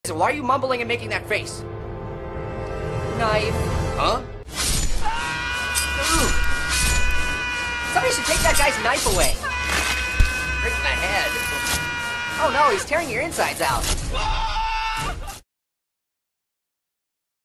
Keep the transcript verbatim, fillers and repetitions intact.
So why are you mumbling and making that face? Knife. Huh? Ooh. Somebody should take that guy's knife away. Break the head. Oh no, he's tearing your insides out.